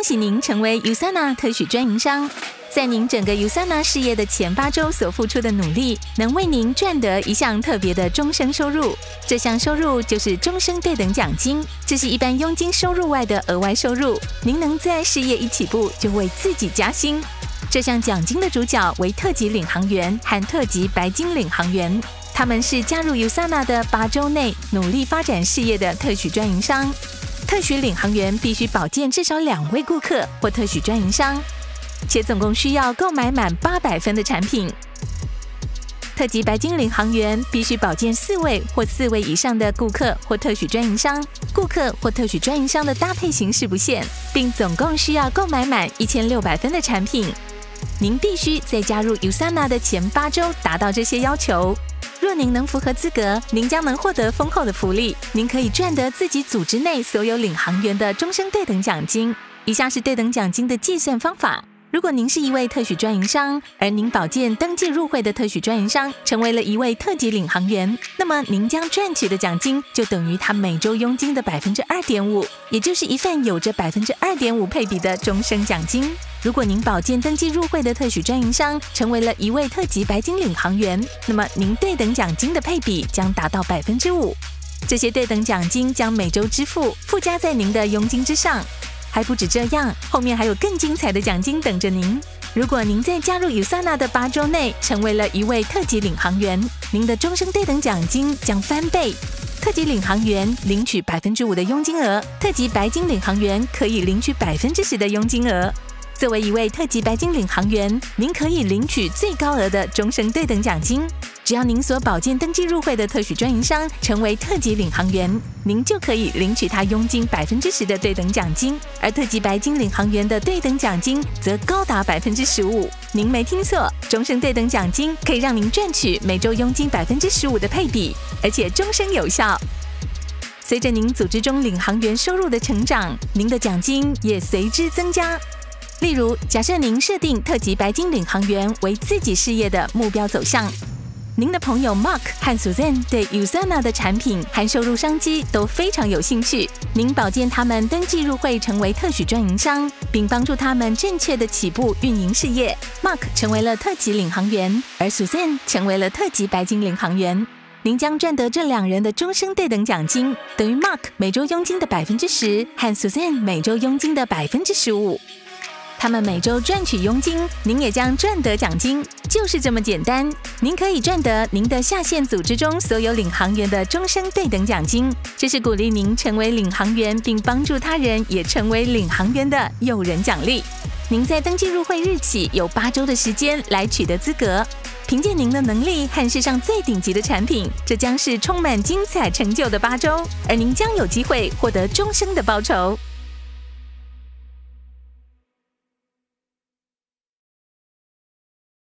喜您成为 USANA 特许专营商。在您整个 USANA 事业的前8周所付出的努力，能为您赚得一项特别的终生收入。这项收入就是终生对等奖金，这是一般佣金收入外的额外收入。您能在事业一起步就为自己加薪。这项奖金的主角为特级领航员和特级白金领航员，他们是加入 USANA 的8周内努力发展事业的特许专营商。特许领航员必须保荐至少2位顾客或特许专营商，且总共需要购买满800分的产品。特级白金领航员必须保荐4位或4位以上的顾客或特许专营商，顾客或特许专营商的搭配形式不限，并总共需要购买满1600分的产品。您必须在加入 USANA 的前8周达到这些要求。若您能符合资格，您将能获得丰厚的福利。您可以赚得自己组织内所有领航员的终身对等奖金。以下是对等奖金的计算方法。如果您是一位特许专营商，而您保荐登记入会的特许专营商成为了一位特级领航员，那么您将赚取的奖金就等于他每周佣金的 2.5%， 也就是一份有着 2.5% 配比的终身奖金。如果您保荐登记入会的特许专营商成为了一位特级白金领航员，那么您对等奖金的配比将达到 5%。 这些对等奖金将每周支付，附加在您的佣金之上。还不止这样，后面还有更精彩的奖金等着您。如果您在加入 USANA 的8周内成为了一位特级领航员，您的终身对等奖金将翻倍。特级领航员领取 5% 的佣金额，特级白金领航员可以领取 10% 的佣金额。作为一位特级白金领航员，您可以领取最高额的终身对等奖金。只要您所保荐登记入会的特许专营商成为特级领航员，您就可以领取他佣金 10% 的对等奖金，而特级白金领航员的对等奖金则高达 15%。您没听错，终身对等奖金可以让您赚取每周佣金 15% 的配比，而且终身有效。随着您组织中领航员收入的成长，您的奖金也随之增加。例如，假设您设定特级白金领航员为自己事业的目标走向，您的朋友 Mark 和 Suzanne 对 USANA 的产品和收入商机都非常有兴趣。您保荐他们登记入会成为特许专营商，并帮助他们正确的起步运营事业。Mark 成为了特级领航员，而 Suzanne 成为了特级白金领航员。您将赚得这2人的终身对等奖金，等于 Mark 每周佣金的 10% 和 Suzanne 每周佣金的 15%。他们每周赚取佣金，您也将赚得奖金，就是这么简单。您可以赚得您的下线组织中所有领航员的终身对等奖金，这是鼓励您成为领航员并帮助他人也成为领航员的诱人奖励。您在登记入会日起有8周的时间来取得资格，凭借您的能力和世上最顶级的产品，这将是充满精彩成就的8周，而您将有机会获得终生的报酬。